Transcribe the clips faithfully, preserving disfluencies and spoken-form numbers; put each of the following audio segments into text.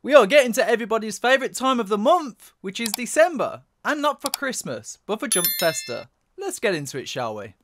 We are getting to everybody's favourite time of the month, which is December. And not for Christmas, but for Jump Festa. Let's get into it, shall we?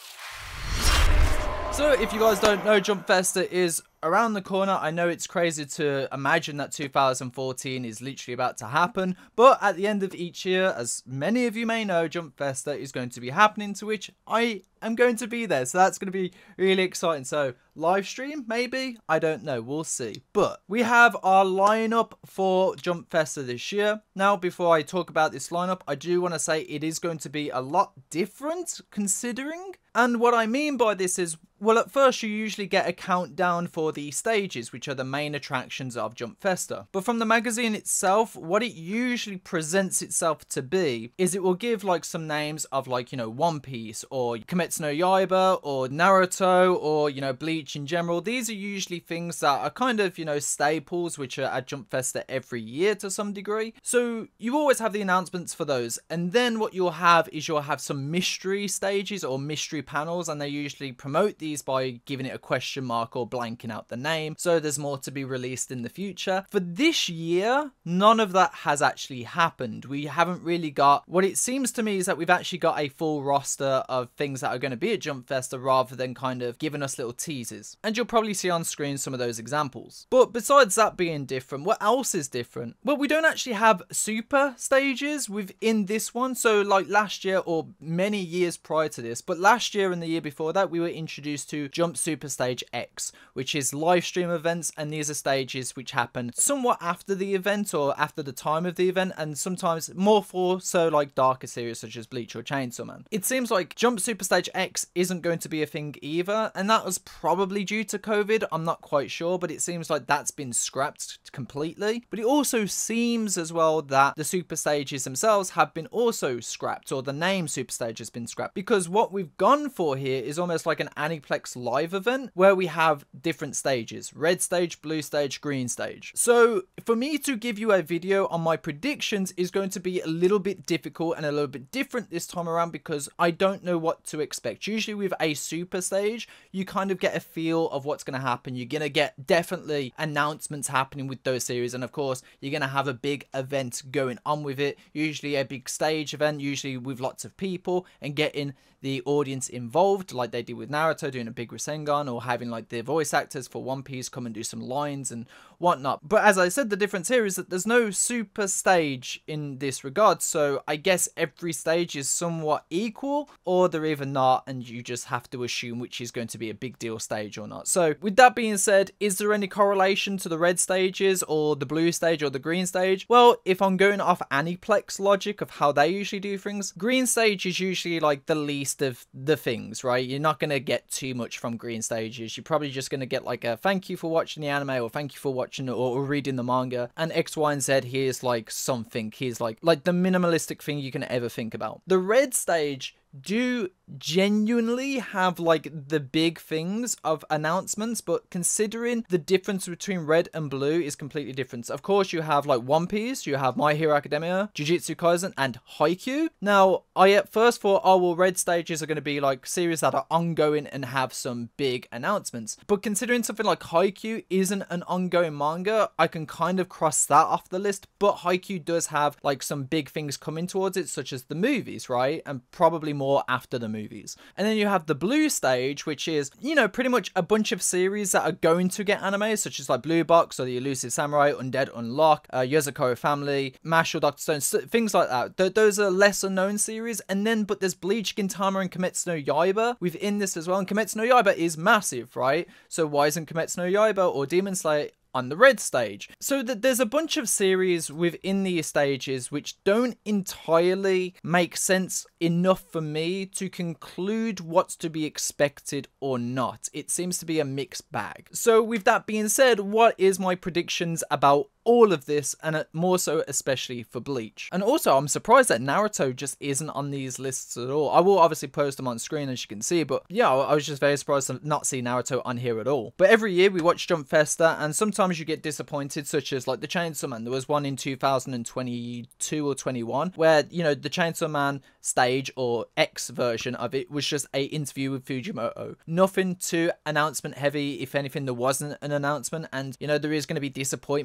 So, if you guys don't know, Jump Festa is around the corner. I know it's crazy to imagine that two thousand fourteen is literally about to happen, but at the end of each year, as many of you may know, Jump Festa is going to be happening, to which I am going to be there, so that's going to be really exciting. So, live stream, maybe? I don't know, we'll see. But we have our lineup for Jump Festa this year. Now, before I talk about this lineup, I do want to say it is going to be a lot different, considering. And what I mean by this is, well, at first you usually get a countdown for the stages, which are the main attractions of Jump Festa. But from the magazine itself, what it usually presents itself to be is it will give like some names of like, you know, One Piece or Kimetsu no Yaiba or Naruto or, you know, Bleach in general. These are usually things that are kind of, you know, staples, which are at Jump Festa every year to some degree. So you always have the announcements for those. And then what you'll have is you'll have some mystery stages or mystery panels, and they usually promote these by giving it a question mark or blanking out the name, so there's more to be released in the future. For this year, none of that has actually happened. We haven't really got, what it seems to me is that we've actually got a full roster of things that are going to be at Jump Festa rather than kind of giving us little teasers. And you'll probably see on screen some of those examples. But besides that being different, what else is different? Well, we don't actually have super stages within this one. So like last year or many years prior to this, but last year and the year before that, we were introduced to Jump Super Stage X, which is live stream events, and these are stages which happen somewhat after the event or after the time of the event, and sometimes more for so like darker series such as Bleach or Chainsaw Man. It seems like Jump Super Stage X isn't going to be a thing either, and that was probably due to COVID. I'm not quite sure, but it seems like that's been scrapped completely. But it also seems as well that the super stages themselves have been also scrapped, or the name super stage has been scrapped, because what we've gone for here is almost like an Aniplex live event where we have different stages: red stage, blue stage, green stage. So for me to give you a video on my predictions is going to be a little bit difficult and a little bit different this time around, because I don't know what to expect. Usually with a super stage, you kind of get a feel of what's going to happen. You're going to get definitely announcements happening with those series, and of course you're going to have a big event going on with it, usually a big stage event, usually with lots of people, and getting the audience involved like they did with Naruto, doing a big Rasengan, or having like the voice actors for One Piece come and do some lines and whatnot. But as I said, the difference here is that there's no super stage in this regard, so I guess every stage is somewhat equal, or they're either not, and you just have to assume which is going to be a big deal stage or not. So with that being said, is there any correlation to the red stages or the blue stage or the green stage? Well, if I'm going off Aniplex logic of how they usually do things, green stage is usually like the least of the things, right? You're not going to get too much from green stages. You're probably just going to get like a thank you for watching the anime, or thank you for watching or, or reading the manga, and X, Y, and Z. Here's like something. Here's like like the minimalistic thing you can ever think about. The red stage do genuinely have like the big things of announcements, but considering the difference between red and blue is completely different. Of course, you have like One Piece, you have My Hero Academia, Jujutsu Kaisen, and Haikyuu. Now, I at first thought, oh well, red stages are going to be like series that are ongoing and have some big announcements, but considering something like Haikyuu isn't an ongoing manga, I can kind of cross that off the list. But Haikyuu does have like some big things coming towards it, such as the movies, right? And probably more after the movies. And then you have the blue stage, which is, you know, pretty much a bunch of series that are going to get anime, such as like Blue Box or The Elusive Samurai, Undead Unlock, uh, Yozakura Family, Mashle, Doctor Stone, so, things like that. Th those are lesser known series. And then, but there's Bleach, Gintama, and Kimetsu no Yaiba within this as well. And Kimetsu no Yaiba is massive, right? So why isn't Kimetsu no Yaiba or Demon Slayer on the red stage? So that there's a bunch of series within these stages which don't entirely make sense enough for me to conclude what's to be expected or not. It seems to be a mixed bag. So with that being said, what is my predictions about all of this, and more so especially for Bleach? And also, I'm surprised that Naruto just isn't on these lists at all. I will obviously post them on screen as you can see, but yeah, I was just very surprised to not see Naruto on here at all. But every year we watch Jump Festa, and sometimes you get disappointed, such as like the Chainsaw Man. There was one in two thousand twenty-two or twenty-one where, you know, the Chainsaw Man stage or X version of it was just a interview with Fujimoto. Nothing too announcement heavy. If anything, there wasn't an announcement, and you know, there is going to be disappointments with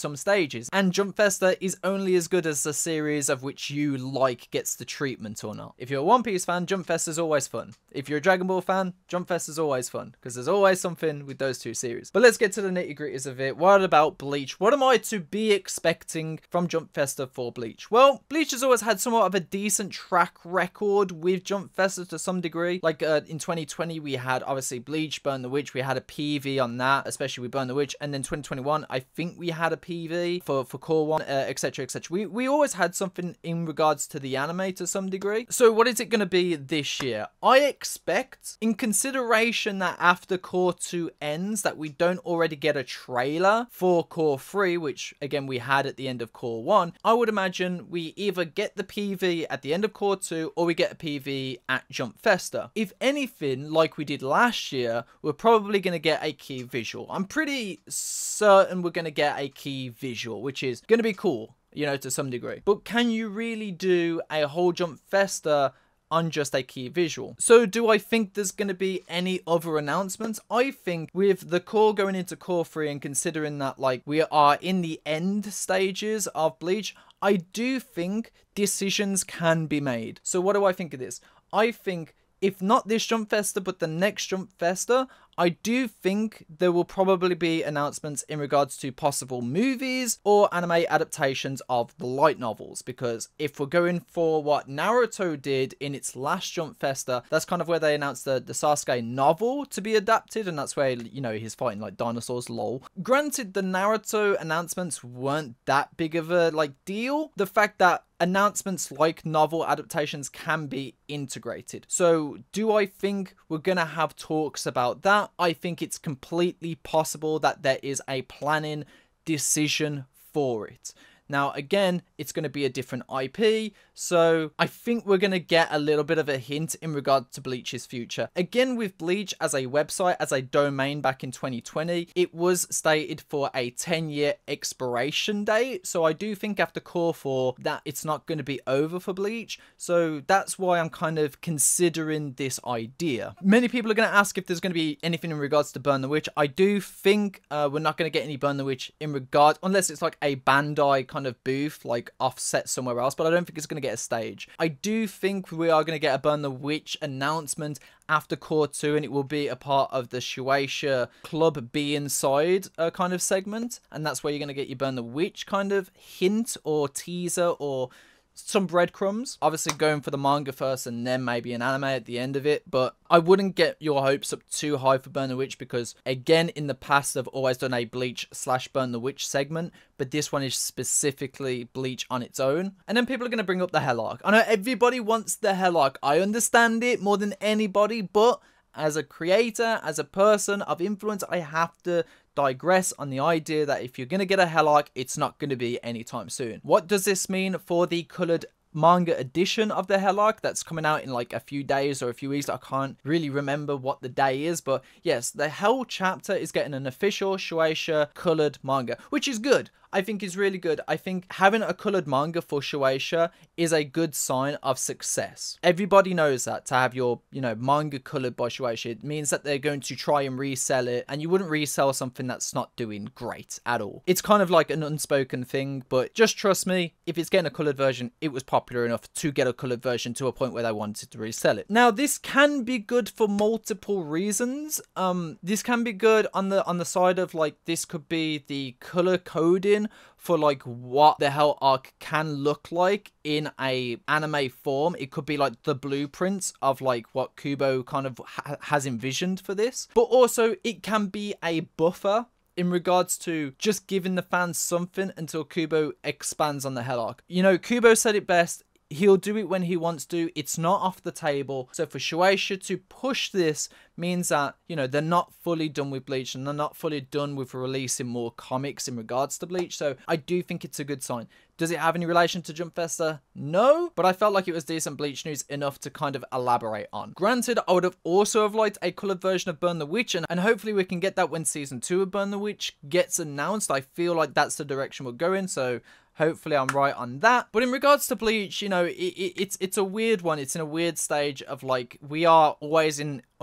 some stages. And Jump Festa is only as good as the series of which you like gets the treatment or not. If you're a One Piece fan, Jump Festa is always fun. If you're a Dragon Ball fan, Jump Festa is always fun, because there's always something with those two series. But let's get to the nitty gritties of it. What about Bleach? What am I to be expecting from Jump Festa for Bleach? Well, Bleach has always had somewhat of a decent track record with Jump Festa to some degree. Like uh, in twenty twenty, we had obviously Bleach, Burn the Witch. We had a P V on that, especially with Burn the Witch. And then twenty twenty-one, I think we had a P V for, for Core one, uh, et cetera, et cetera. We, we always had something in regards to the anime to some degree. So what is it going to be this year? I expect, in consideration that after Core two ends, that we don't already get a trailer for Core three, which again we had at the end of Core one, I would imagine we either get the P V at the end of Core two or we get a P V at Jump Festa. If anything, like we did last year, we're probably going to get a key visual. I'm pretty certain we're going to get a key visual, which is going to be cool, you know, to some degree. But can you really do a whole Jump Festa on just a key visual? So do I think there's going to be any other announcements? I think with the core going into Core three and considering that like we are in the end stages of Bleach, I do think decisions can be made. So what do I think of this? I think if not this Jump Festa, but the next Jump Festa, I do think there will probably be announcements in regards to possible movies or anime adaptations of the light novels, because if we're going for what Naruto did in its last Jump Festa, that's kind of where they announced the, the Sasuke novel to be adapted, and that's where, you know, he's fighting like dinosaurs, lol. Granted, the Naruto announcements weren't that big of a like deal. The fact that announcements like novel adaptations can be integrated. So do I think we're gonna have talks about that? I think it's completely possible that there is a planning decision for it. Now, again, it's going to be a different I P, so I think we're going to get a little bit of a hint in regard to Bleach's future. Again, with Bleach as a website, as a domain back in twenty twenty, it was stated for a ten year expiration date, so I do think after Core four that it's not going to be over for Bleach, so that's why I'm kind of considering this idea. Many people are going to ask if there's going to be anything in regards to Burn the Witch. I do think uh, we're not going to get any Burn the Witch in regard, unless it's like a Bandai kind of booth, like offset somewhere else, but I don't think it's going to get a stage. I do think we are going to get a Burn the Witch announcement after Core two, and it will be a part of the Shueisha Club B Inside uh, kind of segment, and that's where you're going to get your Burn the Witch kind of hint or teaser or some breadcrumbs. Obviously going for the manga first and then maybe an anime at the end of it, but I wouldn't get your hopes up too high for Burn the Witch, because again, in the past they've always done a Bleach slash Burn the Witch segment, but this one is specifically Bleach on its own. And then people are going to bring up the Hell Arc. I know everybody wants the Hell Arc, I understand it more than anybody, but as a creator, as a person of influence, I have to digress on the idea that if you're going to get a Hell Arc, it's not going to be anytime soon. What does this mean for the coloured manga edition of the Hell Arc that's coming out in like a few days or a few weeks? I can't really remember what the day is, but yes, the Hell chapter is getting an official Shueisha coloured manga, which is good. I think is really good. I think having a coloured manga for Shueisha is a good sign of success. Everybody knows that, to have your, you know, manga coloured by Shueisha, it means that they're going to try and resell it, and you wouldn't resell something that's not doing great at all. It's kind of like an unspoken thing, but just trust me, if it's getting a coloured version, it was popular enough to get a coloured version to a point where they wanted to resell it. Now, this can be good for multiple reasons. Um, this can be good on the on the side of like, this could be the colour coding for like what the Hell Arc can look like in a anime form. It could be like the blueprints of like what Kubo kind of ha has envisioned for this, but also it can be a buffer in regards to just giving the fans something until Kubo expands on the Hell Arc. You know, Kubo said it best. He'll do it when he wants to. It's not off the table. So for Shueisha to push this means that, you know, they're not fully done with Bleach, and they're not fully done with releasing more comics in regards to Bleach. So I do think it's a good sign. Does it have any relation to Jump Festa? No, but I felt like it was decent Bleach news enough to kind of elaborate on. Granted, I would have also have liked a coloured version of Burn the Witch, and, and hopefully we can get that when season two of Burn the Witch gets announced. I feel like that's the direction we're going, so hopefully I'm right on that. But in regards to Bleach, you know, it, it, it's it's a weird one. It's in a weird stage of like, we are always in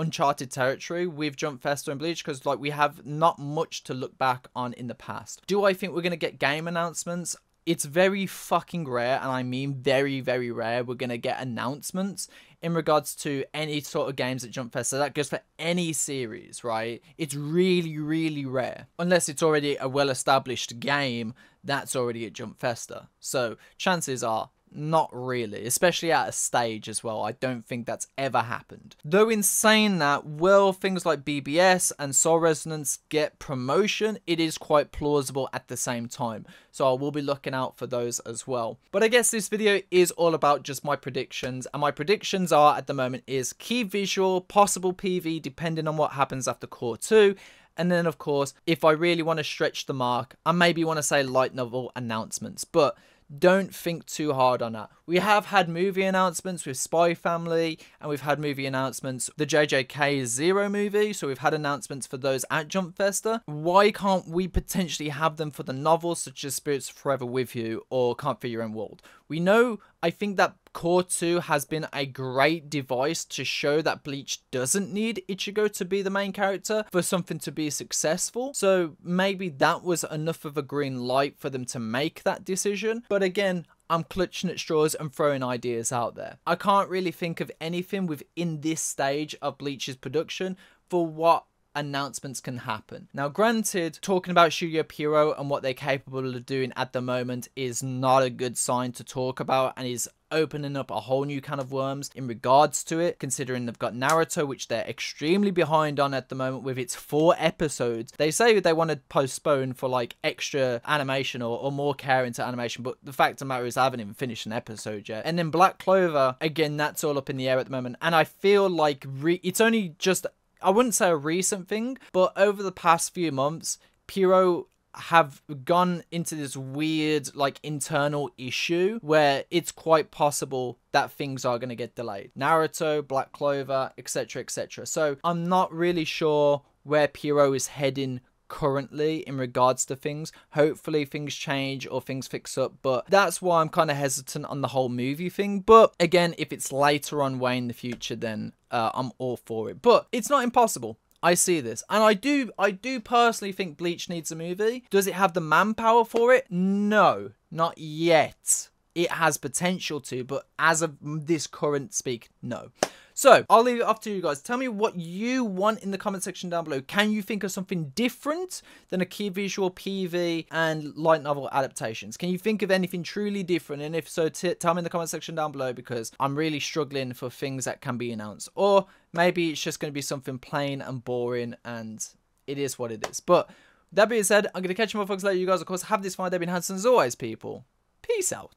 uncharted territory with Jump Festa and Bleach, because like we have not much to look back on in the past. Do I think we're going to get game announcements? It's very fucking rare, and I mean very, very rare, we're going to get announcements in regards to any sort of games at Jump Festa. That goes for any series, right? It's really, really rare. Unless it's already a well-established game that's already at Jump Festa. So chances are, not really, especially at a stage as well. I don't think that's ever happened. Though in saying that, will things like B B S and Soul Resonance get promotion? It is quite plausible at the same time. So I will be looking out for those as well. But I guess this video is all about just my predictions. And my predictions are, at the moment, is key visual, possible P V, depending on what happens after Core two. And then, of course, if I really want to stretch the mark, I maybe want to say light novel announcements. But don't think too hard on that. We have had movie announcements with Spy Family, and we've had movie announcements, the J J K Zero movie, so we've had announcements for those at Jump Festa. Why can't we potentially have them for the novels such as Spirits Forever With You or Can't Fear Your Own World? We know, I think that Core two has been a great device to show that Bleach doesn't need Ichigo to be the main character for something to be successful. So maybe that was enough of a green light for them to make that decision. But again, I'm clutching at straws and throwing ideas out there. I can't really think of anything within this stage of Bleach's production for what announcements can happen. Now granted, talking about Shuya Piro and what they're capable of doing at the moment is not a good sign to talk about, and is opening up a whole new can of worms in regards to it, considering they've got Naruto, which they're extremely behind on at the moment with its four episodes. They say they want to postpone for like extra animation or, or more care into animation, but the fact of the matter is I haven't even finished an episode yet. And then Black Clover, again, that's all up in the air at the moment, and I feel like re it's only just, I wouldn't say a recent thing, but over the past few months, Piro have gone into this weird like internal issue where it's quite possible that things are going to get delayed. Naruto, Black Clover, etc, etc. So I'm not really sure where Piro is heading currently in regards to things. Hopefully things change or things fix up, but that's why I'm kind of hesitant on the whole movie thing. But again, if it's later on way in the future, then uh, I'm all for it. But it's not impossible. I see this, and I do I do personally think Bleach needs a movie. Does it have the manpower for it? No, not yet. It has potential to, but as of this current speak, no. So I'll leave it up to you guys. Tell me what you want in the comment section down below. Can you think of something different than a key visual, P V, and light novel adaptations? Can you think of anything truly different? And if so, t tell me in the comment section down below, because I'm really struggling for things that can be announced. Or maybe it's just going to be something plain and boring, and it is what it is. But that being said, I'm going to catch you motherfuckers later. You guys, of course, have this fine day. Been Hanson as always, people. Peace out.